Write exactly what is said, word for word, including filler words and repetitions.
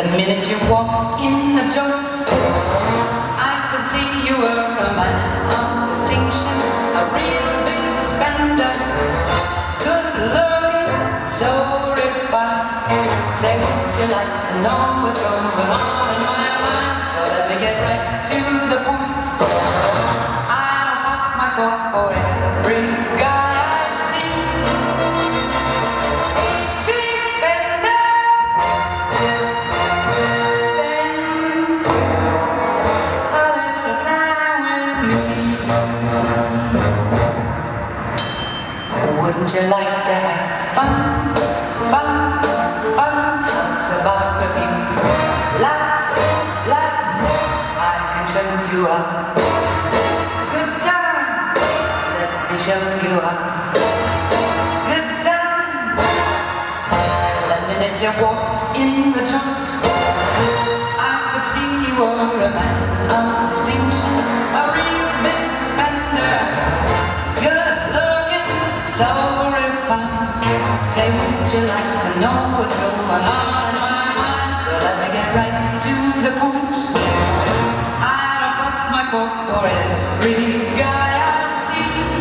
minute you walked in the joint, I could see you were a man of distinction, a real big spender, good looking, so refined. Say, would you like to know what's going on in my mind? So let me get right to the point. I don't pop my cork for every guy I see. Big spender, spend a little time with me. Wouldn't you like to have fun, fun, fun? How's about with you? Laps, laps, I can show you a good time. Let me show you a good time. The minute you walked in the joint, I could see you were a man of distinction, a real big spender, good looking, so refined. Say, would you like to know what's going on in my mind? So let me get right to the point. I don't pop my cork for every guy I see.